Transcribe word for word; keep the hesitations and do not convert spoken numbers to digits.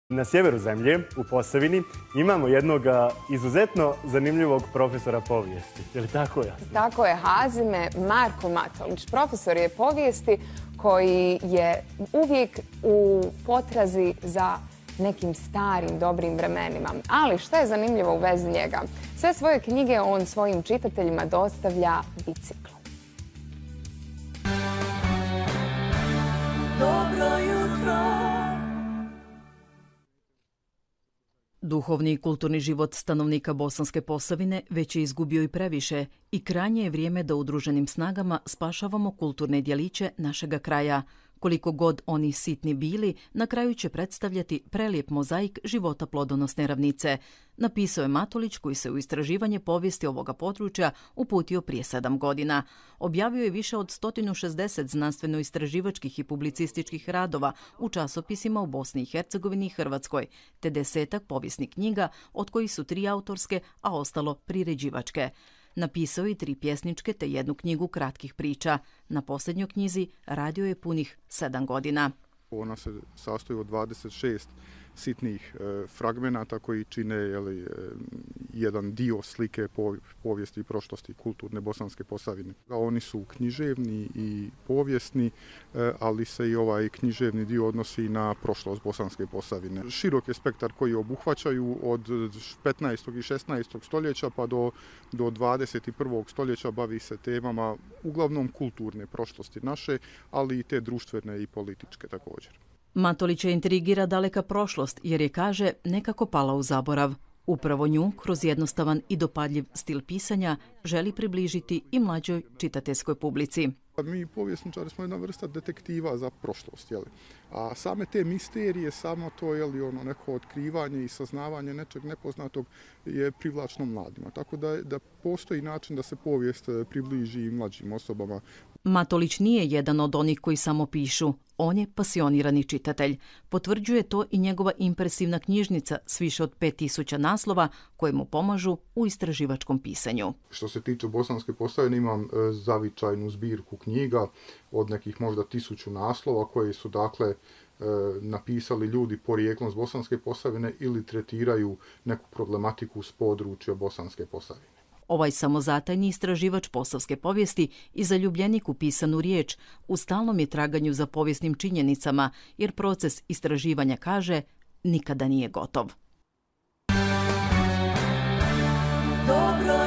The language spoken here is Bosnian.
Na sjeveru zemlje, u Posavini, imamo jednog izuzetno zanimljivog profesora povijesti. Je li tako jasno? Tako je, Hazime Marko Matolić. Profesor je povijesti koji je uvijek u potrazi za nekim starim, dobrim vremenima. Ali što je zanimljivo u vezi njega? Sve svoje knjige on svojim čitateljima dostavlja biciklom. Dobro jutro. Duhovni i kulturni život stanovnika Bosanske Posavine već je izgubio i previše i krajnje je vrijeme da udruženim snagama spašavamo kulturne djeliće našega kraja. Koliko god oni sitni bili, na kraju će predstavljati prelijep mozaik života plodonosne ravnice, napisao je Matolić, koji se u istraživanje povijesti ovoga područja uputio prije sedam godina. Objavio je više od sto šezdeset znanstveno-istraživačkih i publicističkih radova u časopisima u Bosni i Hercegovini i Hrvatskoj, te desetak povijesnih knjiga, od kojih su tri autorske, a ostalo priređivačke. Napisao je tri pjesničke te jednu knjigu kratkih priča. Na posljednjoj knjizi radio je punih sedam godina. Ona se sastoji od dvadeset šest sitnih e, fragmenata koji čine jeli, e, jedan dio slike povijesti i prošlosti kulturne Bosanske Posavine. Oni su književni i povijesni, e, ali se i ovaj književni dio odnosi na prošlost Bosanske Posavine. Širok je spektar koji obuhvaćaju od petnaestog i šesnaestog stoljeća pa do, do dvadeset prvog stoljeća bavi se temama uglavnom kulturne prošlosti naše, ali i te društvene i političke također. Matolića intrigira daleka prošlost jer je, kaže, nekako pala u zaborav. Upravo nju, kroz jednostavan i dopadljiv stil pisanja, želi približiti i mlađoj čitateljskoj publici. Mi povjesničari smo jedna vrsta detektiva za prošlost, jeli? A same te misterije, samo to jeli, ono, neko otkrivanje i saznavanje nečeg nepoznatog je privlačno mladima. Tako da, da postoji način da se povijest približi i mlađim osobama. Matolić nije jedan od onih koji samo pišu. On je pasionirani čitatelj. Potvrđuje to i njegova impresivna knjižnica s više od pet tisuća naslova koje mu pomažu u istraživačkom pisanju. Što se tiče Bosanske Posavine, imam e, zavičajnu zbirku knjiga od nekih možda tisuću naslova koje su dakle e, napisali ljudi porijeklom s Bosanske Posavine ili tretiraju neku problematiku s područja Bosanske Posavine. Ovaj samozatajni istraživač posavske povijesti i zaljubljenik u pisanu riječ u stalnom je traganju za povijesnim činjenicama, jer proces istraživanja, kaže, nikada nije gotov. Dobro